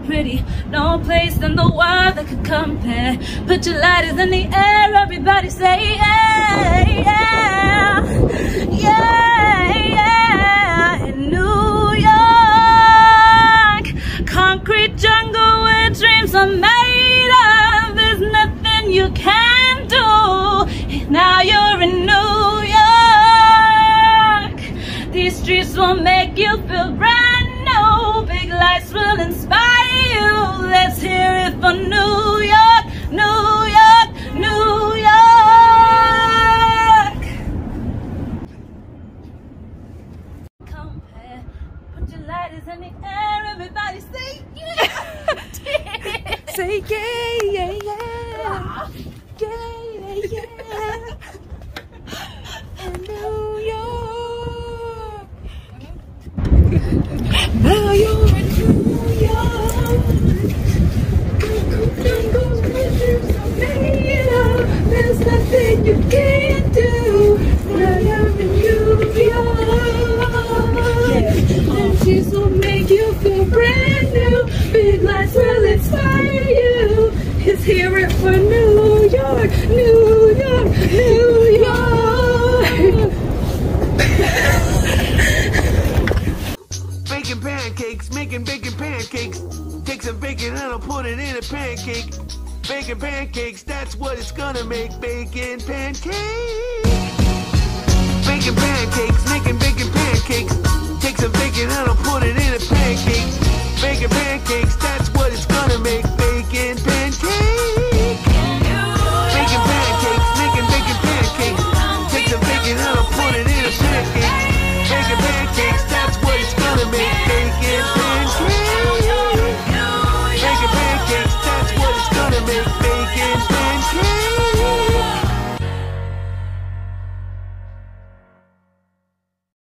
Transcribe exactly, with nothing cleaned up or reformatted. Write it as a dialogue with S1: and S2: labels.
S1: pretty. No place in the world that could compare. Put your lighters in the air, everybody say yeah, yeah, yeah, yeah. In New York, concrete jungle where dreams are made of. There's nothing you can do. Now you're in New York. These streets will make you feel brand new. Big lights will inspire you. Let's hear it for New York, New York, New York. Compare. Put your lighters in the air, everybody say yeah.
S2: Say yeah, yeah, yeah. Yeah, yeah, yeah. In New York. Now you're in New York. Jungles with dreams are made of. There's nothing you can't do. Now you're in New York. And she's will make you feel brand new. Big lights will inspire you. Let's hear it for New York, New York, New York.
S3: Baking pancakes, making bacon pancakes. Take some bacon and I'll put it in a pancake. Bacon pancakes, that's what it's gonna make. Bacon pancakes. Bacon pancakes, making bacon pancakes. Take some bacon and I'll put it in a pancake. Bacon pancakes.